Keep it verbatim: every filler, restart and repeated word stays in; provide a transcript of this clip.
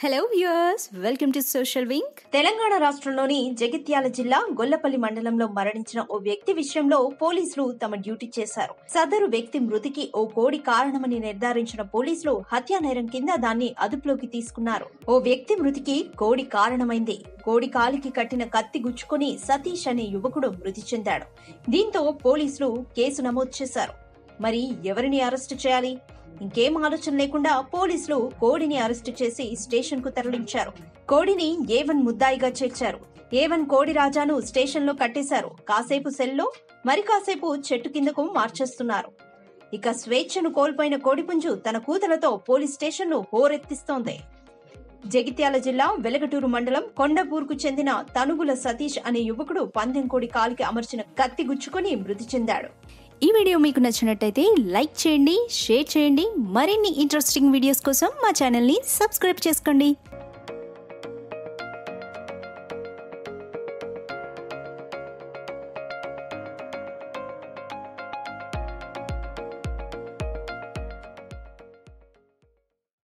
Hello viewers, welcome to social wink. Telangana రాష్ట్రంలోని జగిత్యాల జిల్లా గొల్లపల్లి మండలంలో మరణించిన ఓ వ్యక్తి విషయంలో పోలీసులు తమ డ్యూటీ చేశారు. సదరు వ్యక్తి మృతికి ఓ కోడి కారణమని నిర్ధారించిన పోలీసులు హత్యా నేరం కింద దాన్ని అదుపులోకి తీసుకున్నారు. ఓ వ్యక్తి మృతికి కోడి కారణమైంది. కోడి కాలికి కట్టిన కత్తి గుచ్చుకుని సతీష్ అనే యువకుడు మృతి చెందాడు. దీంతో పోలీసులు కేసు నమోదు చేశారు. మరి ఎవరిని అరెస్టు చేయాలి? ఇంకేం ఆలోచన లేకుండా పోలీసులు కోడిని అరెస్టు చేసి స్టేషన్ కు తరలించారు. కోడిని ఏ వన్ ముద్దాయిగా చేర్చారు. ఏ వన్ కోడి రాజాను స్టేషన్ లో కట్టేశారు. కాసేపు సెల్లో, మరి కాసేపు చెట్టు కిందకు మార్చేస్తున్నారు. ఇక స్వేచ్ఛను కోల్పోయిన కోడిపుంజు తన కూతలతో పోలీస్ స్టేషన్ ను హోరెత్తిస్తోంది. జగిత్యాల జిల్లా వెలగటూరు మండలం కొండపూర్కు చెందిన తనుగుల సతీష్ అనే యువకుడు పందెం కోడి కాలికి అమర్చిన కత్తి గుచ్చుకుని మృతి చెందాడు. ఈ వీడియో మీకు నచ్చినట్టయితే లైక్ చేయండి, షేర్ చేయండి. మరిన్ని ఇంట్రెస్టింగ్ వీడియోస్ కోసం మా ఛానల్ ని సబ్స్క్రైబ్ చేసుకోండి.